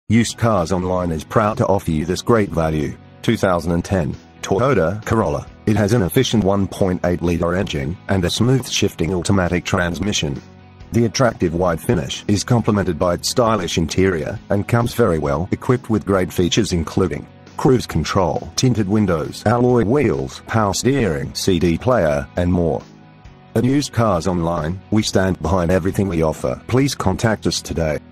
Used Cars Online is proud to offer you this great value. 2010 Toyota Corolla. It has an efficient 1.8-liter engine and a smooth shifting automatic transmission. The attractive white finish is complemented by its stylish interior and comes very well equipped with great features including cruise control, tinted windows, alloy wheels, power steering, CD player, and more. At Used Cars Online, we stand behind everything we offer. Please contact us today.